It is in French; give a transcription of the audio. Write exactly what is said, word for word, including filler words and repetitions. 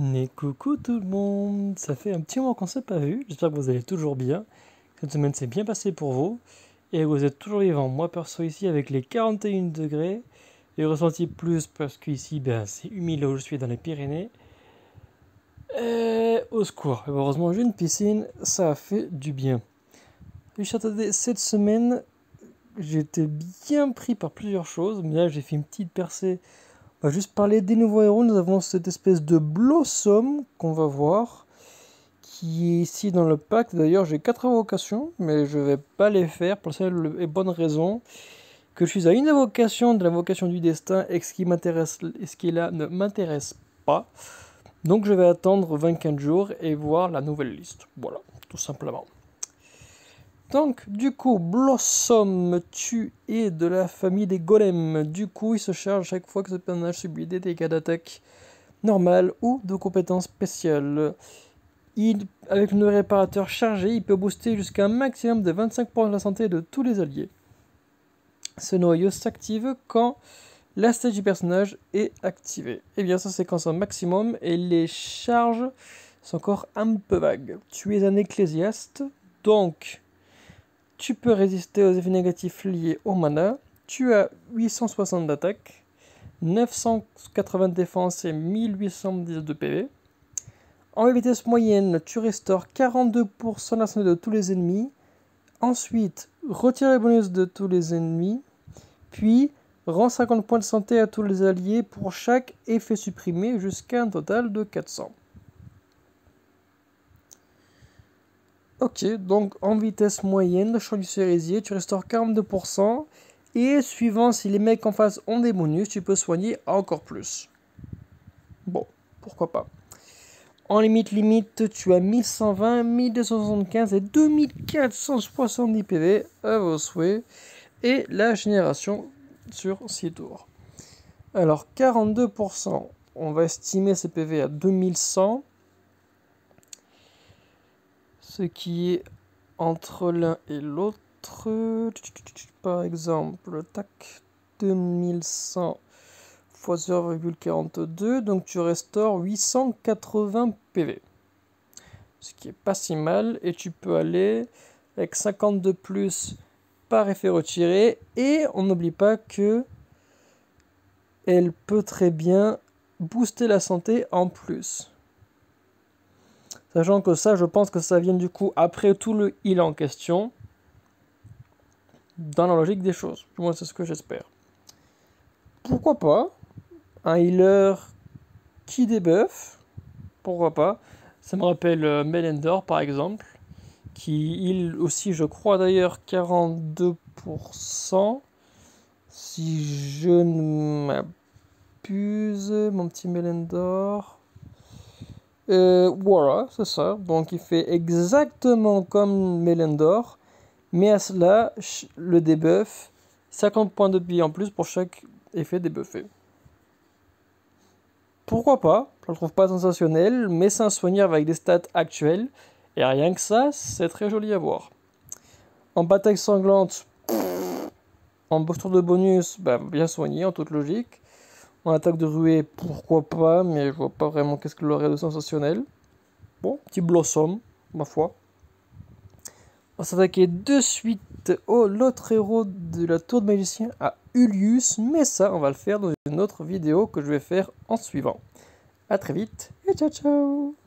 Mais coucou tout le monde, ça fait un petit moment qu'on s'est pas vu, j'espère que vous allez toujours bien. Cette semaine s'est bien passée pour vous, et vous êtes toujours vivants. Moi perso ici avec les quarante et un degrés, et ressenti plus parce qu'ici ben, c'est humide là où je suis dans les Pyrénées. Et au secours, heureusement j'ai une piscine, ça a fait du bien. Et cette semaine, j'étais bien pris par plusieurs choses, mais là j'ai fait une petite percée. On va juste parler des nouveaux héros. Nous avons cette espèce de Blossom qu'on va voir, qui est ici dans le pack. D'ailleurs, j'ai quatre invocations, mais je vais pas les faire pour la seule et bonne raison que je suis à une invocation de l'invocation du destin et que ce qui m'intéresse, ce qui est là ne m'intéresse pas. Donc je vais attendre vingt-quatre jours et voir la nouvelle liste. Voilà, tout simplement. Donc, du coup, Blossom, tu es de la famille des golems. Du coup, il se charge chaque fois que ce personnage subit des dégâts d'attaque normales ou de compétences spéciales. Il, avec le réparateur chargé, il peut booster jusqu'à un maximum de vingt-cinq pour cent de la santé de tous les alliés. Ce noyau s'active quand la stage du personnage est activée. Et bien, ça c'est quand c'est un maximum et les charges sont encore un peu vagues. Tu es un ecclésiaste, donc tu peux résister aux effets négatifs liés au mana. Tu as huit cent soixante d'attaque, neuf cent quatre-vingts de défense et mille huit cent dix de P V. En vitesse moyenne, tu restaures quarante-deux pour cent de la santé de tous les ennemis. Ensuite, retire les bonus de tous les ennemis. Puis, rend cinquante points de santé à tous les alliés pour chaque effet supprimé jusqu'à un total de quatre cents. Ok, donc en vitesse moyenne, champ du cerisier, tu restaures quarante-deux pour cent. Et suivant si les mecs en face ont des bonus, tu peux soigner encore plus. Bon, pourquoi pas. En limite limite, tu as mille cent vingt, mille deux cent soixante-quinze et deux mille quatre cent soixante-dix P V à vos souhaits. Et la génération sur six tours. Alors quarante-deux pour cent, on va estimer ces P V à deux mille cent. Ce qui est entre l'un et l'autre. Par exemple, tac, deux mille cent fois zéro virgule quarante-deux, donc tu restaures huit cent quatre-vingts P V. Ce qui est pas si mal, et tu peux aller avec cinquante de plus par effet retiré, et on n'oublie pas que elle peut très bien booster la santé en plus. Sachant que ça, je pense que ça vient du coup après tout le heal en question, dans la logique des choses. Moi, c'est ce que j'espère. Pourquoi pas un healer qui débuffe, pourquoi pas. Ça me rappelle euh, Melendor par exemple, qui heal aussi, je crois d'ailleurs, quarante-deux pour cent. Si je ne m'abuse, mon petit Melendor. Euh, voilà, c'est ça. Donc il fait exactement comme Melendor, mais à cela, le debuff, cinquante points de vie en plus pour chaque effet debuffé. Pourquoi pas? Je le trouve pas sensationnel, mais c'est un soigneur avec des stats actuelles, et rien que ça, c'est très joli à voir. En bataille sanglante, en booster de bonus, bah, bien soigné en toute logique. En attaque de ruée, pourquoi pas, mais je vois pas vraiment qu'est-ce qu'il aurait de sensationnel. Bon, petit Blossom, ma foi. On va s'attaquer de suite au l'autre héros de la tour de magicien, à Ullius, mais ça, on va le faire dans une autre vidéo que je vais faire en suivant. A très vite, et ciao ciao!